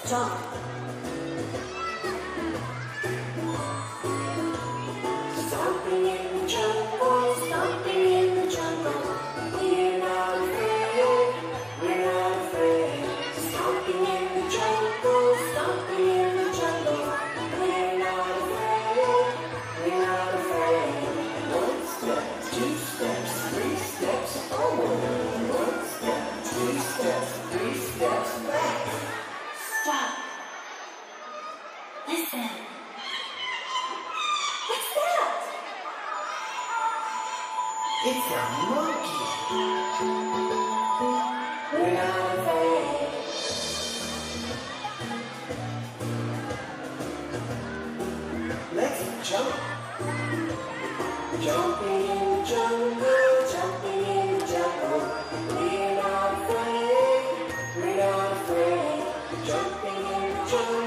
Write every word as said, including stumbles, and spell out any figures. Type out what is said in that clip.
jump. Stomping in the jungle, stomping in the jungle. We're not afraid, we're not afraid. Stomping in the jungle, stomping in the jungle. We're not afraid, we're not afraid. One step, two steps, three steps forward. One step, two steps, three steps back. Stop. Listen. What's that? It's a monkey. We're not afraid. Let's jump. Jumping in the jungle, jumping in the jungle. We're not afraid, we're not afraid. Jumping in the jungle.